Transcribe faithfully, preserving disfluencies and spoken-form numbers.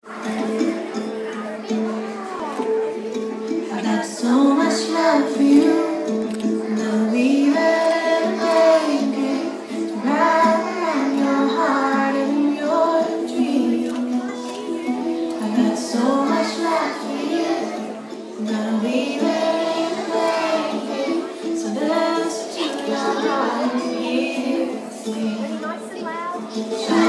I got so much love for you. Now we will make it right around your heart and your dreams. I got so much love for you. Now we will make it. So dance to your heart and hear it sing.